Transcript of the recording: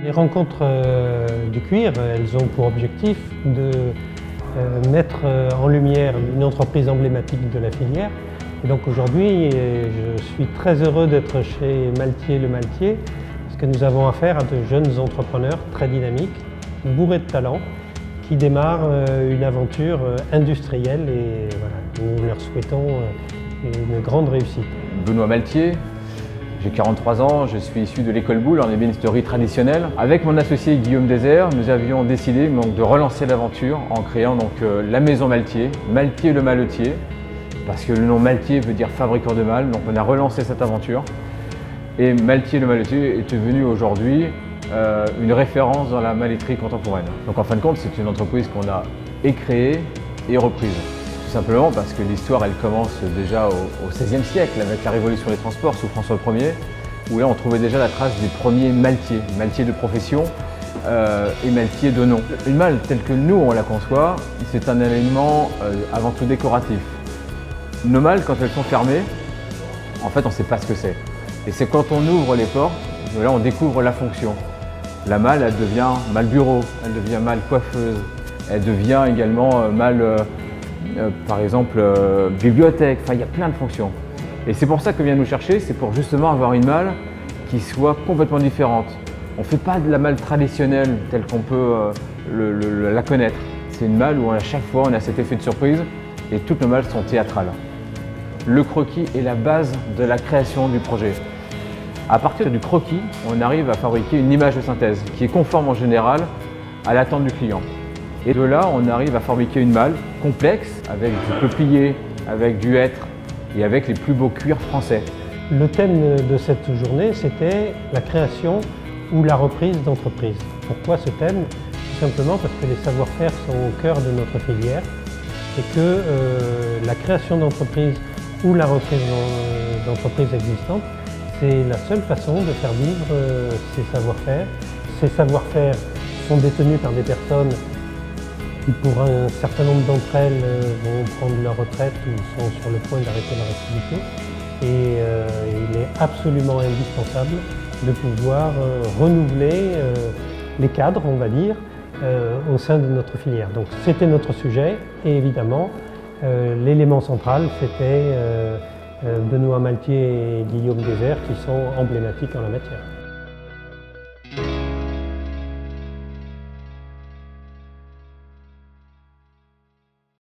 Les rencontres du cuir, elles ont pour objectif de mettre en lumière une entreprise emblématique de la filière. Et donc aujourd'hui, je suis très heureux d'être chez Maltier Le Maltier, parce que nous avons affaire à de jeunes entrepreneurs très dynamiques, bourrés de talent, qui démarrent une aventure industrielle et voilà, nous leur souhaitons une grande réussite. Benoît Maltier, j'ai 43 ans, je suis issu de l'école Boulle en ébénisterie traditionnelle. Avec mon associé Guillaume Désert, nous avions décidé de relancer l'aventure en créant la maison Maltier, Maltier Le Maletier, parce que le nom Maltier veut dire fabricant de malles, donc on a relancé cette aventure. Et Maltier Le Maletier est devenu aujourd'hui une référence dans la malletterie contemporaine. Donc en fin de compte, c'est une entreprise qu'on a créée et reprise. Tout simplement parce que l'histoire, elle commence déjà au XVIe siècle avec la révolution des transports sous François Ier, où là on trouvait déjà la trace des premiers maltiers, maltiers de profession et maltiers de nom. Une malle telle que nous on la conçoit, c'est un élément avant tout décoratif. Nos malles, quand elles sont fermées, en fait on ne sait pas ce que c'est. Et c'est quand on ouvre les portes, là on découvre la fonction. La malle, elle devient malle bureau, elle devient malle coiffeuse, elle devient également malle, par exemple, bibliothèque, enfin il y a plein de fonctions. Et c'est pour ça que vient nous chercher, c'est pour justement avoir une malle qui soit complètement différente. On ne fait pas de la malle traditionnelle telle qu'on peut la connaître. C'est une malle où à chaque fois on a cet effet de surprise et toutes nos malles sont théâtrales. Le croquis est la base de la création du projet. À partir du croquis, on arrive à fabriquer une image de synthèse qui est conforme en général à l'attente du client. Et de là, on arrive à fabriquer une malle complexe avec du peuplier, avec du hêtre et avec les plus beaux cuirs français. Le thème de cette journée, c'était la création ou la reprise d'entreprise. Pourquoi ce thème? Tout simplement parce que les savoir-faire sont au cœur de notre filière et que la création d'entreprise ou la reprise d'entreprise existante, c'est la seule façon de faire vivre ces savoir-faire. Ces savoir-faire sont détenus par des personnes qui, pour un certain nombre d'entre elles, vont prendre leur retraite ou sont sur le point d'arrêter leur activité. Et il est absolument indispensable de pouvoir renouveler les cadres, on va dire, au sein de notre filière. Donc c'était notre sujet et évidemment, l'élément central, c'était Benoît Maltier et Guillaume Désert qui sont emblématiques en la matière.